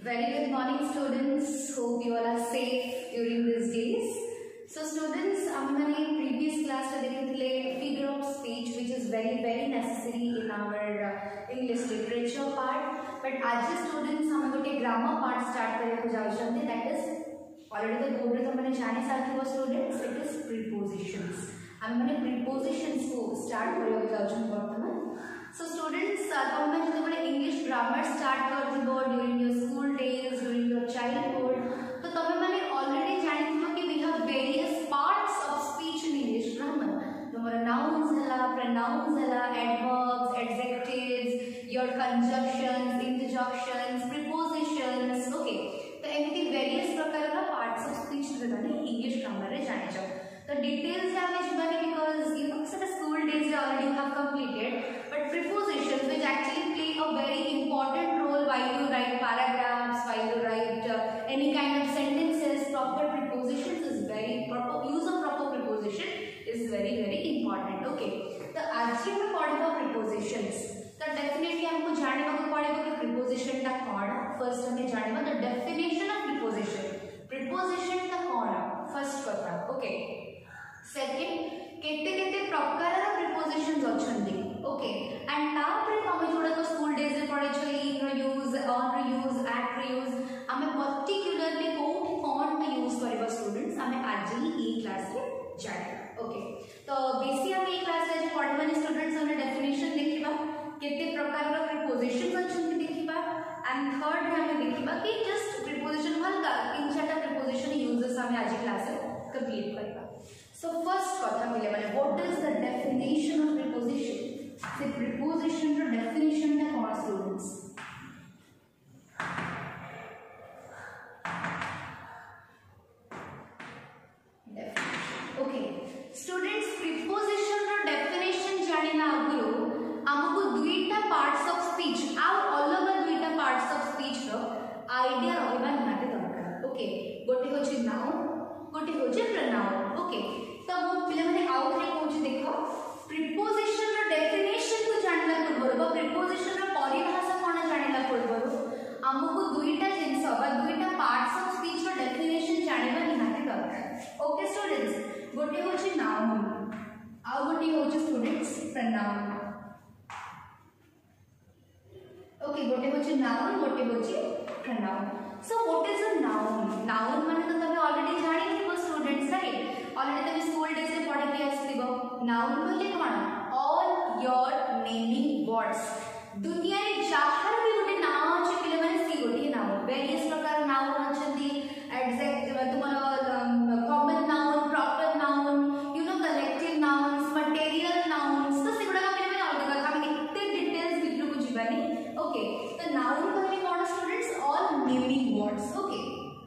Very good morning students. Hope you all are safe during these days. So students, हमने previous class में देखे थे figure of speech, which is very necessary in our English literature part. But आज students हम गोटे grammar part start करने को जाऊँगी. That is already the board में हमने जाने साथ ही students. It is prepositions. हमने prepositions को start करने को जाऊँगी वर्तमान. So students, तुमने जो बड़े English grammar start कर दिबो during your school days, during your childhood, तो तुम्हें मैंने already जानी थी कि we have various parts of speech in English grammar. तुम्हारा nouns हला, pronouns हला, adverbs, adjectives, your conjunctions, interjections, prepositions, okay. तो ऐसे various प्रकार का parts of speech जो है English grammar रे जाने जाओ. The details है हमें जुबानी because you know the school days already you have completed. But prepositions which actually play a very important role while you write paragraphs, while you write any kind of sentences, proper prepositions is very proper use of proper preposition is very important. Okay. तो आज की हम पढ़ेगा prepositions. तो definitely हमको जानने को पड़ेगा कि preposition का कौन है. First हमें जानने the definition of preposition. Preposition का कौन है? First पता. Okay. Second, केते प्रकार prepositions अच्छी. Okay, and तापरे हमें जोड़ा तो school days में पढ़े जो in reuse, on reuse, at reuse, हमें particularly कौन का use करेगा students हमें आज ही ये class में जाएगा. Okay, तो basically हमें ये class में जो पढ़ने वाले students हमें definition देखिबा, केते प्रकार का prepositions अच्छी देखिबा, and third हमें देखिबा कि just preposition हल्का इन चार preposition uses हमें आज ही class में complete करेगा. So first कथा मिले वाले what is the definition of preposition? The preposition to definition का कौन students? Definition. Okay. Students preposition to definition जाने ना आगुरो हमको दुईटा parts of speech आउ अलग दुईटा parts of speech row idea रहिबा निहाते दरकार. Okay. गोटे होची noun, गोटे होची pronoun. Okay. तो वो पिले माने आउ थे होची देखो preposition रो definition को जानला पूर्वरु preposition रो परिभाषा कोन जानला पूर्वरु हमको दुईटा जिंस बा दुईटा parts of speech row definition जानबा निहाते दरकार. Okay students, गोटे होची noun आ गोटे होची students pronoun. Okay, गोटे होची noun गोटे होची pronoun. So what is a noun? Noun माने तो तमे already जानि थिबो students right? Already तमे school days से पढ़े के आस्थिबो. Noun बोले कोन? All your naming words. दुनिया रे जहार भी गोटे नाम अछि पिले माने सी गोटे नाम. Various प्रकार नाउन अछंती. Adjective तुमरो common noun, proper noun, you know collective nouns, material nouns. तो सिगुडा का पिले माने अलग अलग हम इत्ते details भितर को जिबानी. Okay. तो noun कहले कोन students? All naming words. Okay.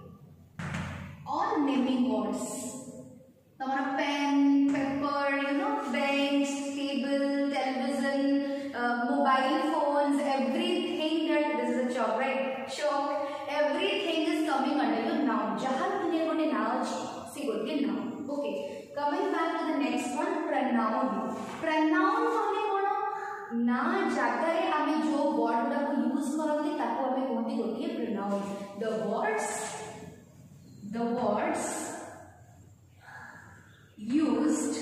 All naming words. तुम्हारा pen, paper, you know, bench, table, television, mobile phones, everything that this is a chalk, right? Chalk, everything is coming under your noun. जहाँ दुनिया को ने नाम सी गोटे noun. Okay. Coming back to the next one, pronoun. Pronoun हमें कौन ना जाकर हमें जो word उड़ा को use करते ताको हमें कौन दी होती है pronoun. The words used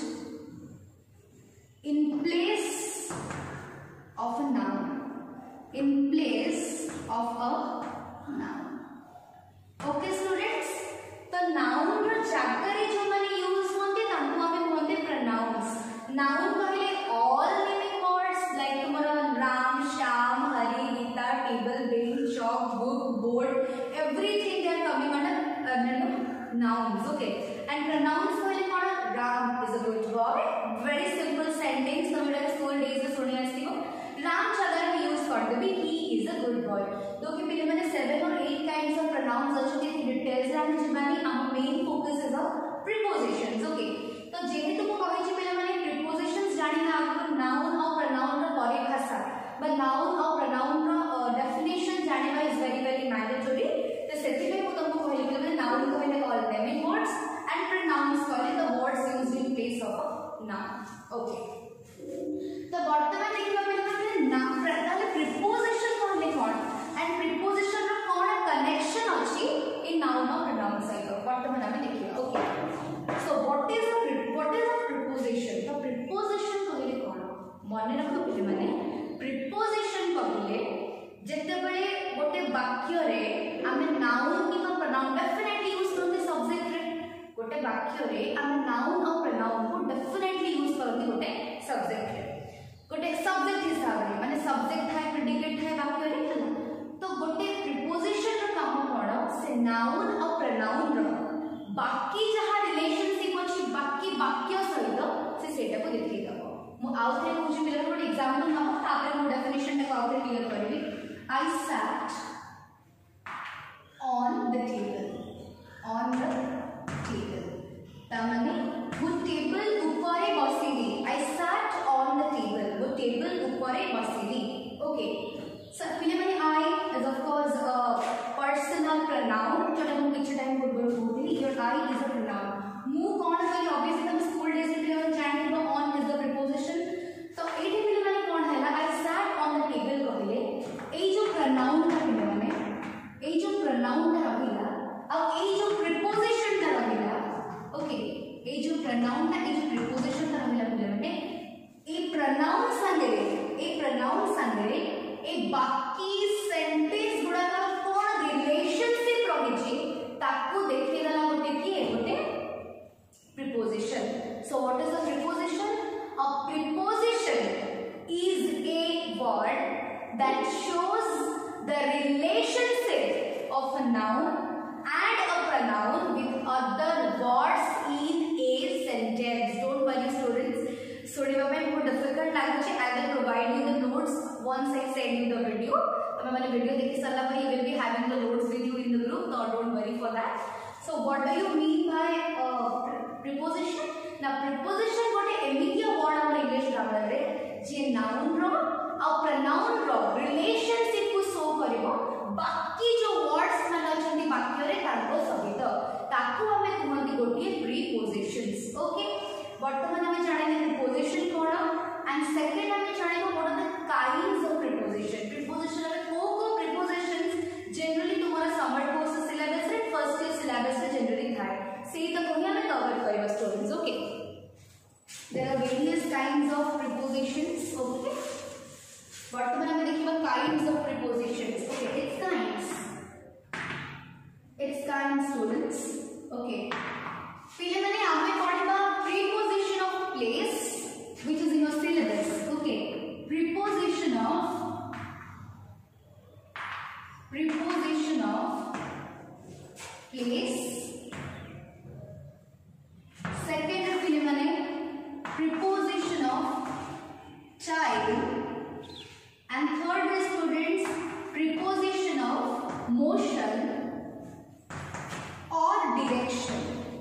in place of a noun. In place of a noun. Okay students, तो noun रो जाकर जो माने use होते ताको हमें कौन दे pronouns. Noun कहले all naming words like तुम्हारा Ram, Shyam, Hari, Gita, table, bench, chalk, book, board, everything they are coming under nouns. Okay. And pronouns कहले कौन? Ram is a good boy. Very simple sentence. तो मेरे school days में सुनी आती हो. Ram अगर हम use करते भी he is a good boy. तो कि पहले मैंने 7 or 8 kinds of pronouns अच्छे थे details Ram जिमानी our main focus is on prepositions. Okay. तो जेहे तुमको कहे जी पहले मैंने prepositions जानी ना आपको noun और pronoun का परिभाषा. But noun और pronoun का definition जाने वाला is very mandatory. तो सेठी में वो तुमको कहे पहले noun को मैंने all naming words and pronouns कहले the words used in place of a noun. Okay. तो वर्तमान देखिबा पहले ना ताले preposition कहले कोन and preposition रो कोन मन रख पे माने प्रिपोजिशन कहले जेतेबेले गोटे वाक्य रे आमे नाउन किबा प्रोनाउन डेफिनेटली यूज करते सब्जेक्ट रे गोटे वाक्य रे आमे नाउन और प्रोनाउन को डेफिनेटली यूज करते गोटे सब्जेक्ट रे गोटे सब्जेक्ट हिसाब रे माने सब्जेक्ट थाए प्रेडिकेट थाए वाक्य रे हला तो गोटे प्रिपोजिशन रो काम कोन से नाउन और प्रोनाउन रो बाकी जहा रिलेशनशिप अछि बाकी वाक्य सहित से सेटा को देखि दबो मु आउथरे कुछ मिलर को एग्जांपल हम तापर मु डेफिनेशन को आउथरे क्लियर करबी I sat on the table तामाने वो टेबल ऊपरे बसिली I sat on the table वो टेबल ऊपरे बसिली ओके सो पिले माने I is of course a personal pronoun जोटा हम किछ टाइम पूर्व बोलथि your I is a pronoun मु कोन कहली ऑब्वियसली हम स्कूल डेज रे पिले जानि तो on is the preposition तो एठी पिले माने कोन हैला I sat on the table कहले ए जो pronoun ता पिले माने ए जो pronoun ता रहिला आ ए जो preposition ता रहिला ओके ए जो pronoun ता ए जो preposition ता रहिला पिले माने ए pronoun संगे ए बाकी सेंटेंस गुडा का कोन रिलेशनशिप रहिछि ताकू देखि गला गोटे की गोटे preposition so what is a preposition a preposition is a word that shows the relationship of a noun and a pronoun with other words in a sentence don't worry students sorry baba it would difficult laguche I will provide you the notes once I send you the video tame mane video dekhi sarla pare you will be having the notes with you in the group so don't worry for that so what do you mean by preposition now preposition gote emitia word our English grammar re je noun ro और pronoun रो relationship को show करिवो बाकी जो words माने अछंती वाक्य रे ताको सहित ताको हमें कुहंती गोटिए prepositions ओके वर्तमान हमें जाने preposition कोन एंड सेकंड हमें जाने को what are the kinds of preposition में को prepositions जनरली तुम्हारा समर कोर्स सिलेबस रे फर्स्ट ईयर सिलेबस रे जनरली थाए सेही त कोही हमें कवर करबा students okay there are various kinds of prepositions okay वर्तमान में देखिबा kinds of prepositions okay its kinds students okay पहले मैंने हमें पढ़ा preposition of place which is in your syllabus okay preposition of place second पहले मैंने preposition of child and third is students preposition of motion or direction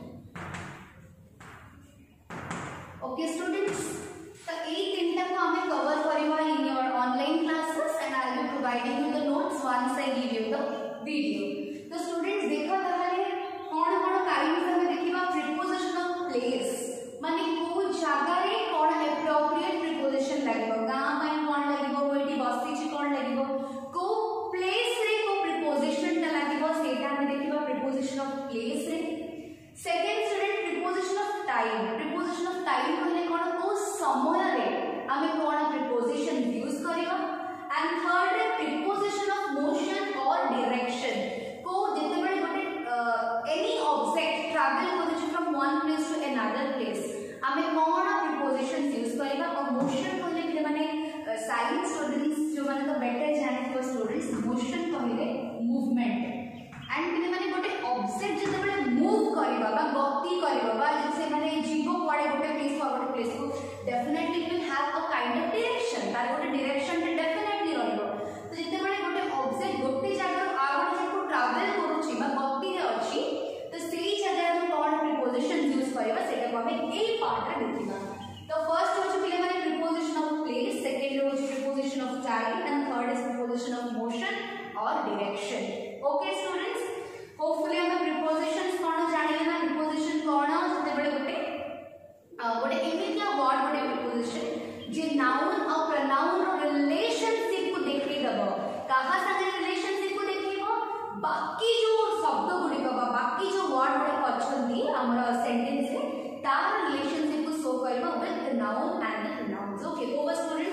okay students so ए तीनटा को हमें cover करबा in your online classes and I will be providing you the notes once I give you the video तो students देखा तहारे कोन कोन kinds हमें देखिबा preposition of place माने को जगह रे कोन appropriate preposition लागबो गां पई कोन लागबो कोइटी बस्ती छि कोन लागबो को place रे को preposition ता लागबो सेटा हमें देखिबा preposition of place रे second student preposition of time कहले कोन को समय रे हमें कोन preposition यूज करिबा and third रे preposition of motion or direction को जते बडे गोटे any object travel करै from one place to another place हमें कोन preposition यूज करिबा और motion कहले कि माने साइंस स्टूडेंट्स जो माने तो बेटर जाने को स्टूडेंट्स मोशन कहले मूवमेंट एंड कि माने गोटे ऑब्जेक्ट जते बडे मूव करिबा बा गति करिबा बा जैसे माने जीवो पड़े गोटे प्लेस को गोटे प्लेस को definitely will have a kind of direction तार गोटे डायरेक्शन टे डेफिनेटली रहइबो तो जते बडे गोटे ऑब्जेक्ट गोटे जगह आ गोटे जगह ट्रैवल करूची बा गति रे अछि तो सेही जगह हम कोन प्रीपोजिशन यूज करबा सेटा को हमें ए पार्ट रे देखिबा तो फर्स्ट होची पिले माने प्रीपोजिशन ऑफ प्लेस सेकंड होची preposition of time and third is preposition of motion और डायरेक्शन ओके स्टूडेंट्स होपफुली हमें प्रीपोजिशंस कोन जानिले ना प्रीपोजिशन कोन जते बडे गोटे एमिटिया वर्ड गोटे प्रीपोजिशन जे नाउन और प्रोनाउन रो रिलेशनशिप को देखि दबो कहा संगे रिलेशनशिप को देखिबो बाकी जो शब्द गुडी बाकी जो वर्ड गुडी अछंती हमर सेंटेंस रे तार रिलेशनशिप को शो करबो with the noun and the pronouns okay over student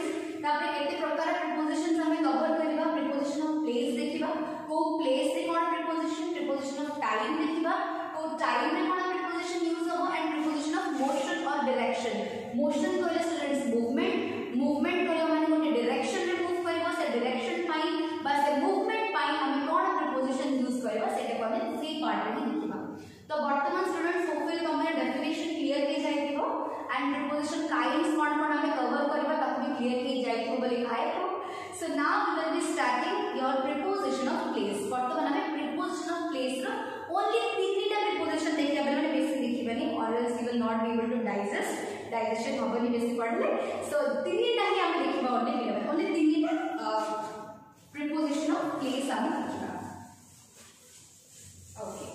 तापर केते प्रकार प्रीपोजिशंस हमें कवर करबा प्रीपोजिशन ऑफ प्लेस देखिबा को प्लेस रे कोन प्रीपोजिशन ऑफ टाइम देखिबा को टाइम रे कोन प्रीपोजिशन यूज हो एंड प्रीपोजिशन ऑफ मोशन और डायरेक्शन मोशन कहले स्टूडेंट्स मूवमेंट करे माने गोटे डायरेक्शन रे मूव करबा से डायरेक्शन पाई बा से मूवमेंट पाई हमें कोन प्रीपोजिशन यूज करबा सेटा को हमें सी पार्ट रे देखिबा तो वर्तमान स्टूडेंट्स होपफुली तमरे डेफिनेशन क्लियर हो जाइथिबो एंड प्रीपोजिशन काइंड्स कोन हमें कवर करबा ताकू भी क्लियर हो जाइथिबो बोली आए तो so now we will be starting your preposition of place वर्तमान हमें प्रीपोजिशन ऑफ प्लेस रो ओनली तीनटा प्रीपोजिशन देखिया माने बेसी देखिबनी or else you will not be able to digestion होबनी बेसी पढ़ले सो तीनटा ही हम देखिबा ओनली तीनटा प्रीपोजिशन ऑफ प्लेस हम देखिबा ओके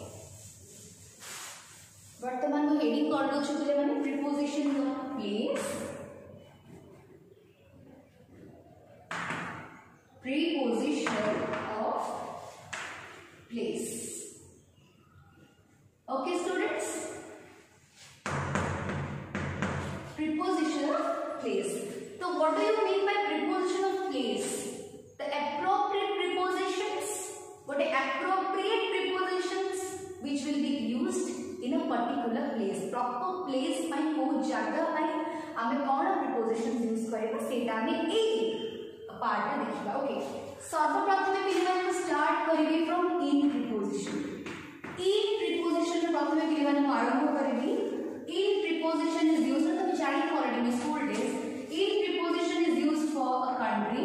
वर्तमान को हेडिंग कर दो छुले माने preposition of place okay students preposition of place so what do you mean by preposition of place the appropriate prepositions what are appropriate prepositions which will be used in a particular place proper place by ko jaga by hame kona prepositions use kareba seta hame a part में देखिबा okay सर्वप्रथम पिलमान start करिबी from in preposition रे प्रथम पिलमान आरंभ करिबी इन प्रीपोजिशन इज यूज्ड तो जानि already in school days in preposition is used for a country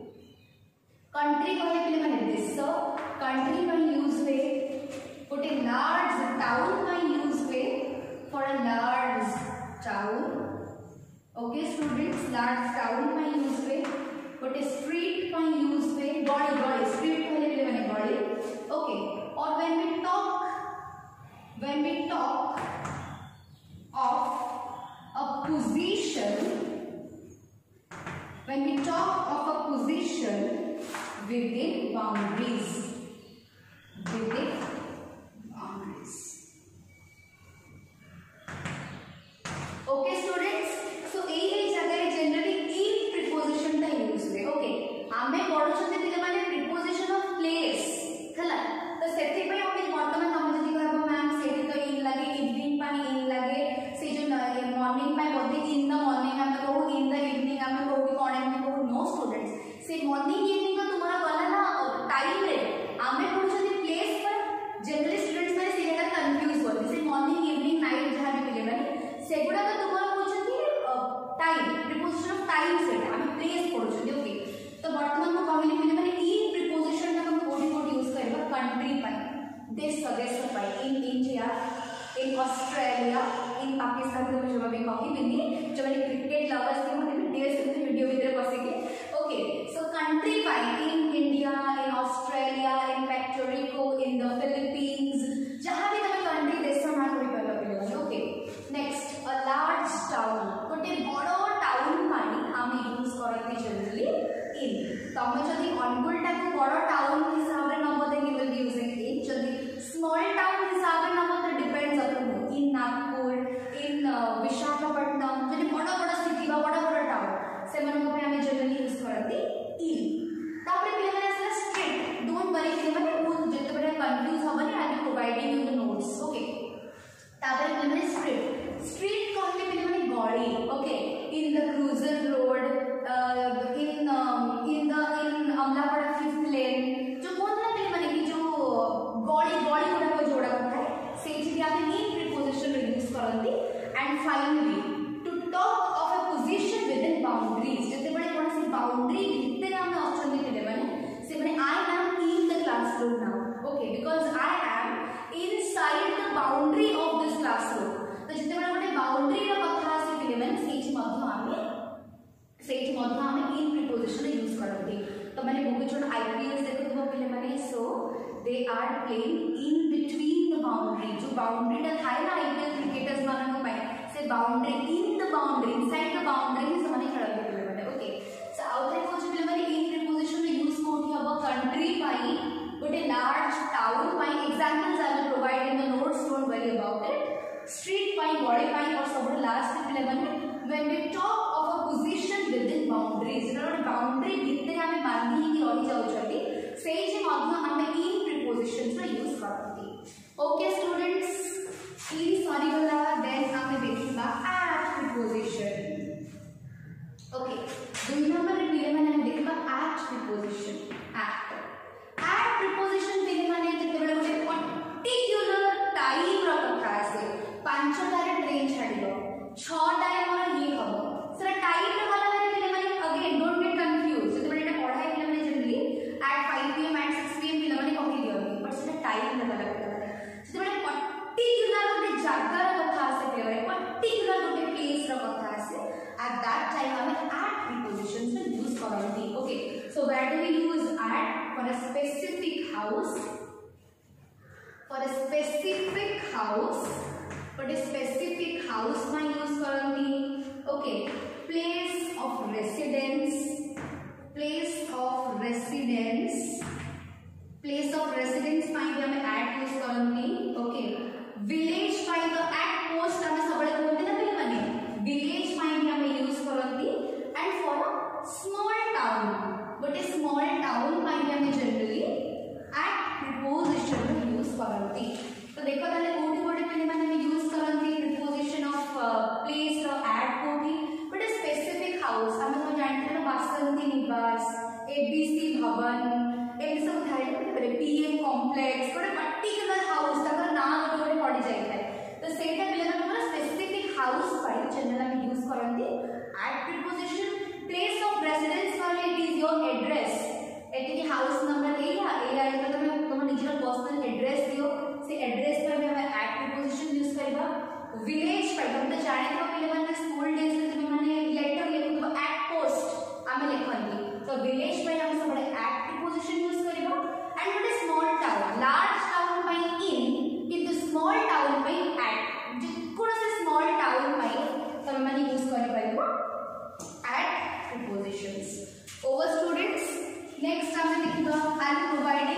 कहले पिलमान देश कंट्री में यूज वे गोटे लार्ज टाउन में यूज वे for a large town okay students large town में यूज वे but a street can use way gully street कहले माने gully okay or when we talk of a position within boundaries okay students so ए जगह generally in preposition ता use हुए okay आमे पढुछते पिले माने प्रीपोजिशन ऑफ प्लेस हला तो सेति पय हम वर्तमान हम जदी कहबो मैम सेति तो इन लागे इवनिंग पाई इन लागे से जो मॉर्निंग पाई बोलते इन द मॉर्निंग हम को इन द इवनिंग हम को कोन हम को नो स्टूडेंट्स से मॉर्निंग इवनिंग तो तुम्हारा गला ना टाइम रे आमे पढुछते प्लेस पर जनरली स्टूडेंट्स माने से जगह कंफ्यूज होते से मॉर्निंग इवनिंग नाइट जहां भी पिले माने सेगुडा तो तुम्हारा time preposition of time set हम प्लेस पढुछते ओके तो वर्तमान को कहले पिले माने इन प्रीपोजिशन का हम कोडी यूज करबा कंट्री पाई देश पाई in India in Australia in Pakistan तो जो भी कहि बिनी जो माने क्रिकेट लवर्स के मते वीडियो भीतर बसिके ओके सो कंट्री पाई in India in Australia in पेक्टोरिको इन द फिलीपींस जहां भी तमे कंट्री देश ना कोई परला पिले okay next a large town गोटे बड़ टाउन पानी हम यूज करते जनरली इन तमे जदी अनुगुल टाइप बड़ टाउन हिसाब रे नबो then you will be using in जदी स्मॉल टाउन हिसाब रे नबो तो depends upon in Nagpur in Visakhapatnam जदी बड़ सिटी बा बड़ टाउन से मन को हम जनरली यूज करते इन तापर पिले माने असला स्ट्रेट डोंट वरी पिले माने जते बड़े कंफ्यूज होबनी I will providing you the notes okay तापर पिले माने street कहले पिले माने गली ओके इन द क्रूजर road in Amlapada 5th lane जो बोलना पिले माने कि जो गली गुडा को जोड़ा होता है सेठी भी आप इन प्रीपोजिशन यूज करंती and finally to talk of a position within boundaries जते बड़े कोन से बाउंड्री भीतर हम ऑप्शन पिले माने से माने I am in the classroom now okay because I am inside the boundary of this classroom तो जते बड़े गोटे बाउंड्री रो कथा से पिले माने सेठी मध्य हमें इन प्रीपोजिशन यूज करते तो माने बहुत छोट आईपीएस देखो पिले माने so they are playing in between the boundary जो बाउंड्री ता थाय ना आईपीएल क्रिकेटर्स मानन को पाए से boundary in the boundary inside the boundary से माने खेलते पिले माने ओके सो आउटरे को पिले माने इन प्रीपोजिशन यूज कोठी हबो कंट्री पाई गोटे लार्ज टाउन पाई examples I will provide in the notes don't worry about it street पाई गली पाई और सब लास्ट पिले माने when we talk of a position within boundaries boundary भितर आम बांधी रही जाउछथि सेहि मध्य आम इन प्रिपोजिशंस रो यूज करथि। ओके स्टूडेंट्स, इन सॉरी गला देन आम देखिबा एट प्रिपोजिशन। ओके, 2 नंबर रे पिले माने देखिबा एट प्रिपोजिशन। एट प्रिपोजिशन पिले माने जते बेले गोटे पर्टिकुलर टाइम रो कथा आसे 5टा रे ट्रेन छाडिलो 6टा रे मोर ये हबो सेरा टाइम रे वाला माने पिले माने अगेन डोंट गेट कंफ्यूज जते बेले एटा पढाई पिले माने generally at 5 pm at 6 pm पिले माने कहि दियो बट सेरा टाइम रे वाला पिले माने जते बेले पर्टिकुलर गोटे जगह रो कथा आसे पिले माने पर्टिकुलर गोटे प्लेस रो कथा आसे at that time हमें at prepositions to use करते हैं। Okay, so where do we use at? For a specific house, for a specific house, for a specific house में use करते हैं। Okay, place of residence, place of residence, place of residence में भी हमें at use करते हैं। Okay, village में तो at post हमें सबले बोलते हैं ना पहले वाले village में भी हमें यूज करती and for a small town गोटे स्मॉल टाउन में भी हमें जनरली एट प्रिपोजिशन यूज करती। तो देखो ताले कोठी कोठी पहले माने हमें यूज करती प्रिपोजिशन ऑफ प्लेस रो एट कोठी बट ए स्पेसिफिक हाउस हमें तो जानते हैं वासंती निवास एबीसी भवन ए सब थाई पहले पीएम कॉम्प्लेक्स गोटे पर्टिकुलर हाउस तकर नाम गोटे पड़ी जाय है तो सेटा पहले माने स्पेसिफिक हाउस पर जनरल हम यूज करते at preposition. Place of residence वाले it is your address at की हाउस नंबर ए तो तुम निजर पर्सनल एड्रेस दियो से एड्रेस पर हम एट प्रिपोजिशन यूज करबा। विलेज पर हम तो जाने तो पहले माने स्कूल डेज में तुम माने लेटर लिखो तो एट पोस्ट आमे लिखंदी तो विलेज पर हम सब एट प्रिपोजिशन यूज करबा। And what is small town large town में इन किंतु स्मॉल टाउन में एट जिकोन से स्मॉल टाउन में तब माने यूज करि परबो at prepositions. Over students, next हम देखिबा I am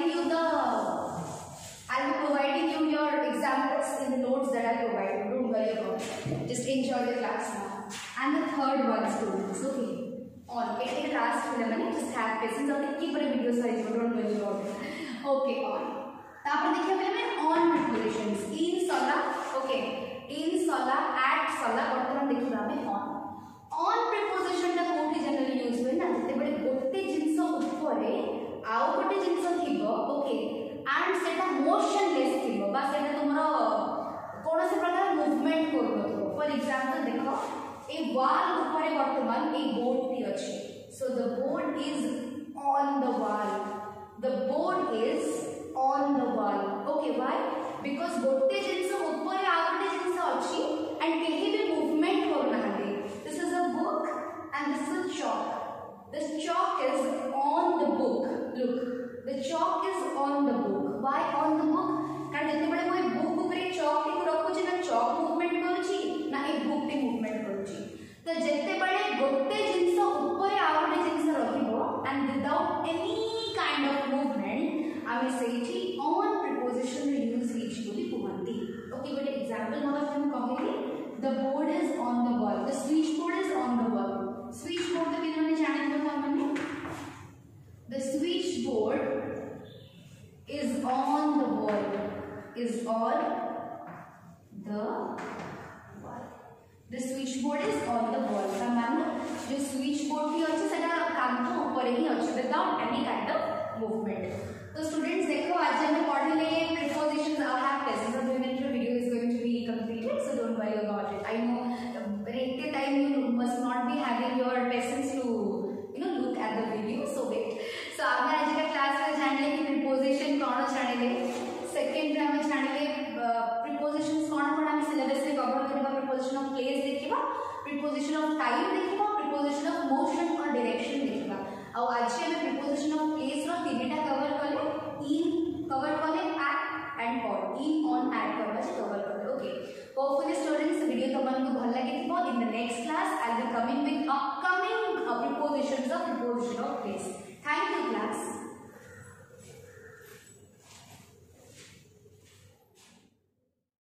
providing you your examples in the notes that I provide. Don't worry about it, just enjoy the class now. And the third one students, okay on it last film माने just have patience और की पूरे video size don't worry about it. Okay on तापर देखिए पहले on prepositions इन सला okay in सला eight सला वर्तमान देखिबा हमें ऑन प्रिपोजिशन टा कोठी जनरली यूज होय ना जते बडे गोटे जिंस ऊपरे आउ गोटे जिंस थिबो ओके एंड सेटा मोशनलेस थिबो बा सेटा तुमरो कोनोसे प्रकार मूवमेंट करबो। फॉर एग्जांपल देखो ए वॉल ऊपरे वर्तमान ए बोर्ड टी अछि so the board is on the wall, the board is on the wall. Okay why? Because गोटे जिंस ऊपरे आउ गोटे जिंस अछि एंड केही भी मूवमेंट करना है। This is a book and this is chalk. This chalk is on the book. Look, the chalk is on the book. Why on the book? कारण जते बड़े कोई बुक ऊपर chalk को रखो छी ना chalk मूवमेंट करूची ना ए बुक टी मूवमेंट करूची। तो जते बड़े गोटे जिंस ऊपर आउ गोटे जिंस रखिबो and without any kind of movement आमे सेठी on preposition यूज रीच बोली कहंती। ओके गोटे एग्जांपल नबा हम कहली the board is on the wall, the switchboard is on the wall. Switchboard तो किन्होंने जाने को था हमने the switchboard is on the wall, is on the wall. The switchboard is on the wall. का मानो जो switchboard की अच्छे सेटा कांतो ऊपर ही अच्छे without any kind of movement. तो students देखो आज हमने पढ़ लिए prepositions और have places. So 2 minute video is going to be completed, so don't worry about it. I know at the time you must not be having your patience to look at the video. So wait. So आगे आज का class में जाने की preposition कौन जाने ले second रे हमें जाने ले prepositions कौन हम सिलेबस में कवर करबा preposition of place देखिबा preposition of time देखिबा preposition of motion